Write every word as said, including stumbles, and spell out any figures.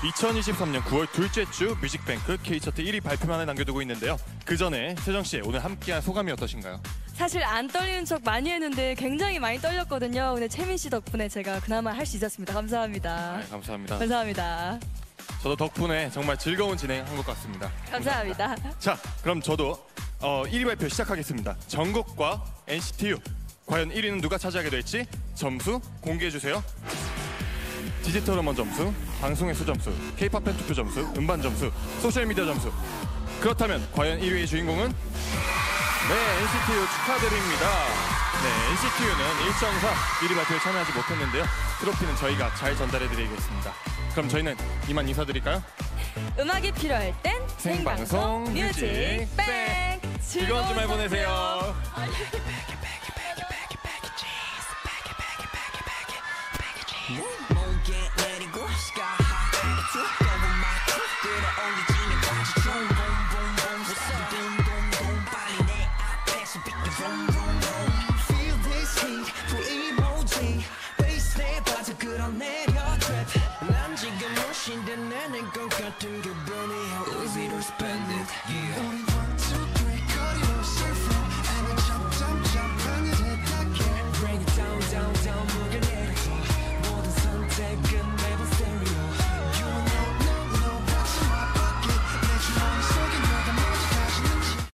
이천이십삼 년 구월 둘째 주 뮤직뱅크 K차트 일 위 발표만을 남겨두고 있는데요. 그 전에 세정씨 오늘 함께한 소감이 어떠신가요? 사실 안 떨리는 척 많이 했는데 굉장히 많이 떨렸거든요. 근데 채민 씨 덕분에 제가 그나마 할 수 있었습니다. 감사합니다. 네, 감사합니다. 감사합니다. 저도 덕분에 정말 즐거운 진행한 것 같습니다. 감사합니다. 자, 그럼 저도 어, 일 위 발표 시작하겠습니다. 정국과 엔시티 유 과연 일 위는 누가 차지하게 될지 점수 공개해주세요. 디지털 음원 점수, 방송의 수 점수, K-팝 팬 투표 점수, 음반 점수, 소셜미디어 점수. 그렇다면 과연 일 위의 주인공은? 네, 엔시티 유 축하드립니다. 네, 엔시티 유는 일정상 일 위 발표에 참여하지 못했는데요. 트로피는 저희가 잘 전달해드리겠습니다. 그럼 저희는 이만 인사드릴까요? 음악이 필요할 땐 생방송 뮤직뱅. 즐거운 주말 보내세요. 난 지금 무신된 내는 것 같은 기분이 How easy to spend it, yeah.